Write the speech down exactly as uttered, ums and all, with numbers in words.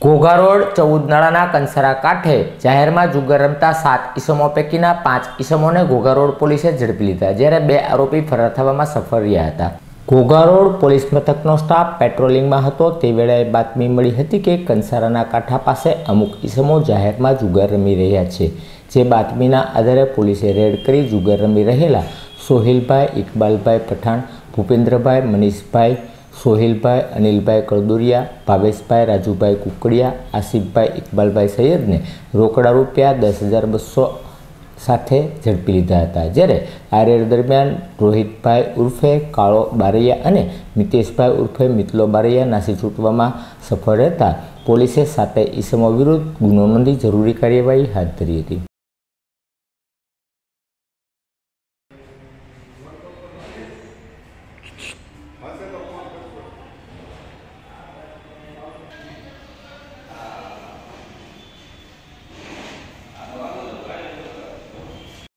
Ghogha road ચૌદ નાળાના કંસારા કાંઠે જાહેરમાં જુગાર રમતા સાત ઈસમો પૈકીના પાંચ ઈસમોને ઘોઘા રોડ પોલીસે ઝડપી લીધા, જ્યારે બે આરોપી ફરાર થવામાં સફળ રહ્યા હતા। ઘોઘા રોડ પોલીસ મથકનો સ્ટાફ પેટ્રોલિંગમાં હતો તે વેળાએ બાતમી મળી હતી કે કંસારાના કાંઠા પાસે અમુક ઈસમો જાહેરમાં જુગાર રમી રહ્યા છે, જે બાતમીના આધારે પોલીસે રેડ કરી જુગાર રમી રહેલા સોહિલભાઈ, ઇકબાલભાઈ પઠાણ, ભૂપેન્દ્રભાઈ, મનીષભાઈ, સોહિલભાઈ, અનિલભાઈ કળદુરિયા, ભાવેશભાઈ, રાજુભાઈ કુકડિયા, આસિફભાઈ, ઇકબાલભાઈ સૈયદને રોકડા રૂપિયા દસ હજાર બસો સાથે ઝડપી લીધા હતા, જ્યારે આ રેડ દરમિયાન રોહિતભાઈ ઉર્ફે કાળો બારૈયા અને મિતેશભાઈ ઉર્ફે મિતલો બારૈયા નાસી છૂટવામાં સફળ રહેતા પોલીસે સાતે ઈસમો વિરુદ્ધ ગુનો નોંધી જરૂરી કાર્યવાહી હાથ ધરી હતી।